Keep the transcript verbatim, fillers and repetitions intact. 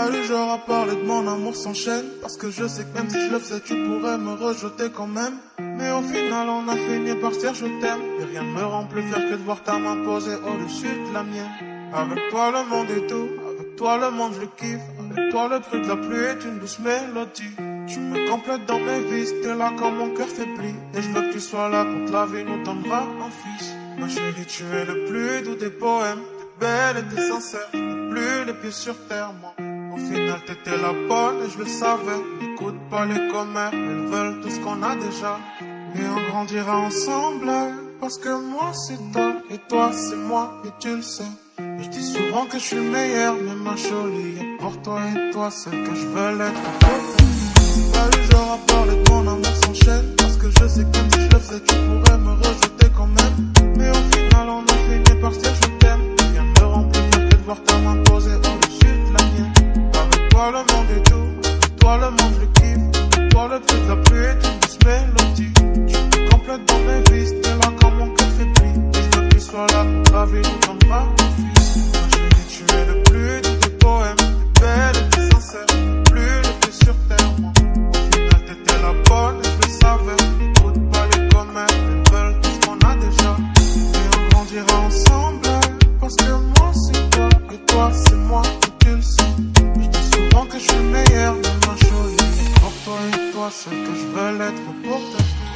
Pas du genre à parler de mon amour sans chaîne, parce que je sais que même si je le faisais tu pourrais me rejeter quand même. Mais au final on a fini par se dire je t'aime, et rien ne me rend plus fier que de voir ta main posée au-dessus de la mienne. Avec toi le monde est doux, avec toi le monde je le kiffe, avec toi le bruit de la pluie est une douce mélodie. Tu me complètes dans mes vices, t'es là quand mon cœur faiblit, et je veux que tu sois là quand la vie nous donnera un fils. Ma chérie, tu es le plus doux des poèmes, t'es belle et t'es sincère, le plus les pieds sur terre, moi. Au final t'étais la bonne et je le savais. N'écoute pas les commères, elles veulent tout ce qu'on a déjà. Et on grandira ensemble, parce que moi c'est toi et toi c'est moi et tu le sais. Et je dis souvent que je suis meilleur, mais ma jolie est pour toi et toi celle que je veux l'être. Pas du genre à parler de mon amour sans chaîne, parce que je sais que même si je le faisais tu pourrais me rejeter quand même. Mais au final on a fini par se dire je t'aime, et rien me rend plus fier que de voir ta main posée au-dessus de la mienne. Toi le monde est doux, toi le monde je kiffe, toi le bruit de la pluie est une douce mélodie. Tu me complètes dans mes vices, t'es là quand mon cœur faiblit, et je veux que tu sois là quand la vie nous donnera un fils. Ma chérie, tu es le plus doux des poèmes, t'es belle et t'es sincère, le plus le plus sur terre, moi. Au final t'étais la bonne et je le savais. N'écoute pas les commères, elles veulent tout ce qu'on a déjà. Et on grandira ensemble, parce que moi c'est toi et toi c'est moi et tu le sais. Que je suis meilleur, mais ma jolie est pour toi et toi celle que je veux l'être pour toi.